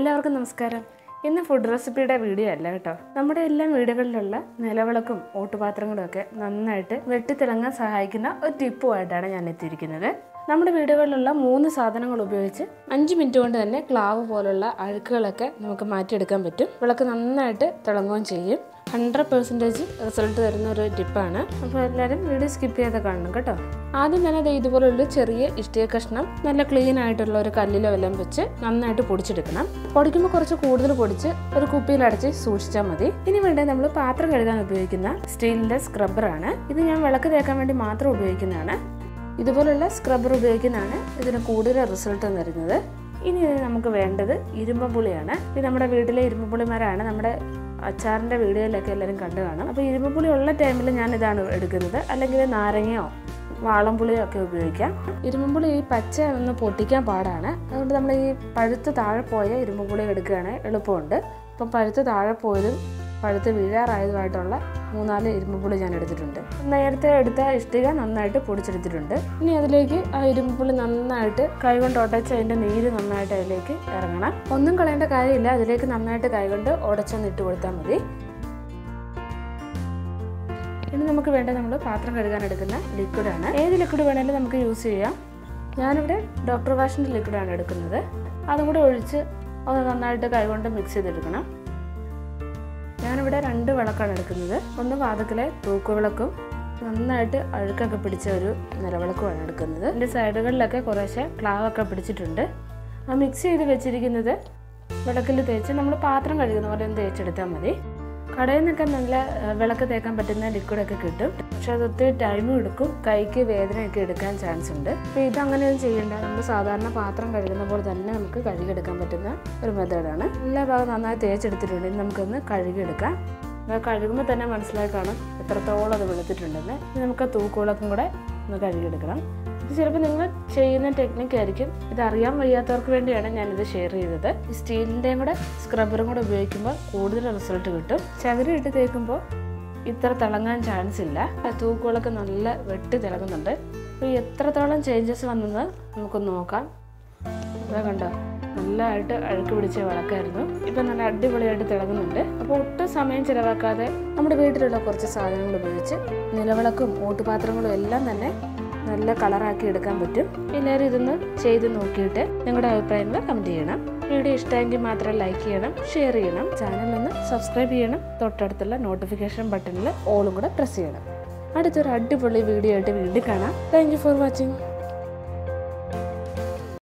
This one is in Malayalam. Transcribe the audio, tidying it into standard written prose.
എല്ലാവർക്കും നമസ്കാരം. ഇന്ന് ഫുഡ് റെസിപ്പിയുടെ വീഡിയോ അല്ല കേട്ടോ. നമ്മുടെ എല്ലാ വീടുകളിലുള്ള നിലവിളക്കും ഓട്ടുപാത്രങ്ങളും ഒക്കെ നന്നായിട്ട് വെട്ടിത്തിളങ്ങാൻ സഹായിക്കുന്ന ഒരു ടിപ്പുമായിട്ടാണ് ഞാൻ എത്തിയിരിക്കുന്നത്. നമ്മുടെ വീടുകളിലുള്ള 3 സാധനങ്ങൾ ഉപയോഗിച്ച് 5 മിനിറ്റ് കൊണ്ട് തന്നെ ക്ലാവ് പോലുള്ള അഴുക്കുകളൊക്കെ നമുക്ക് മാറ്റിയെടുക്കാൻ പറ്റും. വിളക്ക് നന്നായിട്ട് തിളങ്ങുകയും ചെയ്യും. 100% റിസൾട്ട് തരുന്ന ഒരു ടിപ്പാണ്. അപ്പോൾ എല്ലാവരും വീഡിയോ സ്കിപ്പ് ചെയ്ത് കാണണം കേട്ടോ. ആദ്യം തന്നെ ഇതുപോലുള്ള ചെറിയ ഇഷ്ടിക കഷ്ണം നല്ല ക്ലീൻ ആയിട്ടുള്ള ഒരു കല്ലിലോ എല്ലാം വെച്ച് നന്നായിട്ട് പൊടിച്ചെടുക്കണം. പൊടിക്കുമ്പോൾ കുറച്ച് കൂടുതൽ പൊടിച്ച് ഒരു കുപ്പിയിൽ അടച്ച് സൂക്ഷിച്ചാൽ മതി. ഇനി വേണ്ടത് നമ്മൾ പാത്രം കഴുകാൻ ഉപയോഗിക്കുന്ന സ്റ്റീലിന്റെ സ്ക്രബ്ബറാണ്. ഇത് ഞാൻ വിളക്ക് തേക്കാൻ വേണ്ടി മാത്രം ഉപയോഗിക്കുന്നതാണ്. ഇതുപോലുള്ള സ്ക്രബ്ബർ ഉപയോഗിക്കുന്നതാണ് ഇതിന് കൂടുതൽ റിസൾട്ട് തരുന്നത്. ഇനി നമുക്ക് വേണ്ടത് ഇരുമ്പുളിയാണ്. ഇത് നമ്മുടെ വീട്ടിലെ ഇരുമ്പുളിമാരാണ്. നമ്മുടെ അച്ചാറിൻ്റെ വീഡിയോയിലൊക്കെ എല്ലാവരും കണ്ടു കാണും. അപ്പോൾ ഇരുമ്പുളി ഉള്ള ടൈമിൽ ഞാൻ ഇതാണ് എടുക്കുന്നത്. അല്ലെങ്കിൽ നാരങ്ങയോ വാളംപുളിയോ ഒക്കെ ഉപയോഗിക്കാം. ഇരുമ്പുളി ഈ പച്ച ഒന്ന് പൊട്ടിക്കാൻ പാടാണ്. അതുകൊണ്ട് നമ്മൾ ഈ പഴുത്ത് താഴെ പോയ ഇരുമ്പുളി എടുക്കുകയാണെങ്കിൽ എളുപ്പമുണ്ട്. അപ്പം പഴുത്ത് താഴെ പോയതും പഴുത്ത് വീഴാറായതുമായിട്ടുള്ള 4 ഇരുമ്പുളി ഞാൻ എടുത്തിട്ടുണ്ട്. നേരത്തെ എടുത്ത ഇഷ്ടിക നന്നായിട്ട് പൊടിച്ചെടുത്തിട്ടുണ്ട്. ഇനി അതിലേക്ക് ആ ഇരുമ്പുളി നന്നായിട്ട് കൈകൊണ്ട് ഉടച്ച് അതിൻ്റെ നീര് നന്നായിട്ട് അതിലേക്ക് ഇറങ്ങണം. ഒന്നും കളയേണ്ട കാര്യമില്ല. അതിലേക്ക് നന്നായിട്ട് കൈകൊണ്ട് ഉടച്ചൊന്ന് ഇട്ട് കൊടുത്താൽ മതി. ഇനി നമുക്ക് വേണ്ടത് നമ്മൾ പാത്രം കഴുകാൻ എടുക്കുന്ന ലിക്വിഡാണ്. ഏത് ലിക്വിഡ് വേണമെങ്കിലും നമുക്ക് യൂസ് ചെയ്യാം. ഞാനിവിടെ ഡോക്ടർ വാഷിൻ്റെ ലിക്വിഡാണ് എടുക്കുന്നത്. അതും കൂടെ ഒഴിച്ച് ഒന്ന് നന്നായിട്ട് കൈകൊണ്ട് മിക്സ് ചെയ്തെടുക്കണം. ഞാനിവിടെ 2 വിളക്കാണ് എടുക്കുന്നത്. ഒന്ന് വാതിക്കലെ തൂക്കുവിളക്കും നന്നായിട്ട് അഴുക്കൊക്കെ പിടിച്ച ഒരു നിലവിളക്കുമാണ് എടുക്കുന്നത്. എൻ്റെ സൈഡുകളിലൊക്കെ കുറേശ്ശെ ക്ലാവൊക്കെ പിടിച്ചിട്ടുണ്ട്. ആ മിക്സ് ചെയ്ത് വെച്ചിരിക്കുന്നത് വിളക്കിൽ തേച്ച് നമ്മൾ പാത്രം കഴുകുന്ന പോലെ ഒന്ന് തേച്ചെടുത്താൽ മതി. കടയിൽ നിന്നൊക്കെ നല്ല വിളക്ക് തേക്കാൻ പറ്റുന്ന ലിക്വിഡൊക്കെ കിട്ടും. പക്ഷെ അത് ഒത്തിരി ടൈമും എടുക്കും. കൈക്ക് വേദനയൊക്കെ എടുക്കാൻ ചാൻസ് ഉണ്ട്. അപ്പോൾ ഇതങ്ങനെയൊന്നും ചെയ്യേണ്ട. നമ്മൾ സാധാരണ പാത്രം കഴുകുന്ന പോലെ തന്നെ നമുക്ക് കഴുകിയെടുക്കാൻ പറ്റുന്ന ഒരു മെത്തേഡാണ്. എല്ലാ ഭാഗം നന്നായി തേച്ചെടുത്തിട്ടുണ്ട്. ഇനി നമുക്കൊന്ന് കഴുകിയെടുക്കാം. കഴുകുമ്പോൾ തന്നെ മനസ്സിലായി കാണും എത്രത്തോളം അത് വെളുത്തിട്ടുണ്ടെന്ന്. ഇനി നമുക്ക് തൂക്കുവിളക്കും കൂടെ ഒന്ന് കഴുകിയെടുക്കണം. ഇത് ചിലപ്പോൾ നിങ്ങൾ ചെയ്യുന്ന ടെക്നിക്കായിരിക്കും. ഇതറിയാൻ വയ്യാത്തവർക്ക് വേണ്ടിയാണ് ഞാനിത് ഷെയർ ചെയ്തത്. ഈ സ്റ്റീലിൻ്റെയും കൂടെ സ്ക്രബ്ബറും കൂടെ ഉപയോഗിക്കുമ്പോൾ കൂടുതൽ റിസൾട്ട് കിട്ടും. ചകിരി ഇട്ട് തേക്കുമ്പോൾ ഇത്ര തിളങ്ങാൻ ചാൻസ് ഇല്ല. തൂക്കുകളൊക്കെ നല്ല വെട്ടി തിളങ്ങുന്നുണ്ട്. അപ്പോൾ എത്രത്തോളം ചേഞ്ചസ് വന്നെന്ന് നമുക്കൊന്ന് നോക്കാം. അതാ കണ്ടോ, നല്ലതായിട്ട് അഴുക്ക് പിടിച്ച വിളക്കായിരുന്നു. ഇപ്പം നല്ല അടിപൊളിയായിട്ട് തിളങ്ങുന്നുണ്ട്. അപ്പോൾ ഒട്ടും സമയം ചിലവാക്കാതെ നമ്മുടെ വീട്ടിലുള്ള കുറച്ച് സാധനങ്ങൾ ഉപയോഗിച്ച് നിലവിളക്കും ഓട്ടുപാത്രങ്ങളും എല്ലാം തന്നെ നല്ല കളറാക്കി എടുക്കാൻ പറ്റും. എല്ലാവരും ഇതൊന്ന് ചെയ്ത് നോക്കിയിട്ട് നിങ്ങളുടെ അഭിപ്രായങ്ങൾ കമൻറ്റ് ചെയ്യണം. വീഡിയോ ഇഷ്ടമെങ്കിൽ മാത്രം ലൈക്ക് ചെയ്യണം, ഷെയർ ചെയ്യണം, ചാനലൊന്ന് സബ്സ്ക്രൈബ് ചെയ്യണം. തൊട്ടടുത്തുള്ള നോട്ടിഫിക്കേഷൻ ബട്ടണിൽ ഓളും കൂടെ പ്രസ് ചെയ്യണം. അടുത്തൊരു അടിപൊളി വീഡിയോ ആയിട്ട് വീണ്ടും കാണാം. Thank you for watching.